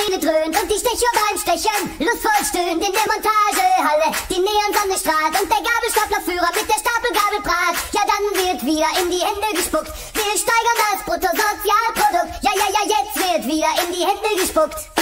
Maschine dröhnt und die Stecher beim Stechen lustvoll stöhnt in der Montagehalle. Die Neonsonne strahlt und der Gabelstaplerführer mit der Stapelgabel prahlt. Ja, dann wird wieder in die Hände gespuckt. Wir steigern das Bruttosozialprodukt. Ja, ja, ja, jetzt wird wieder in die Hände gespuckt.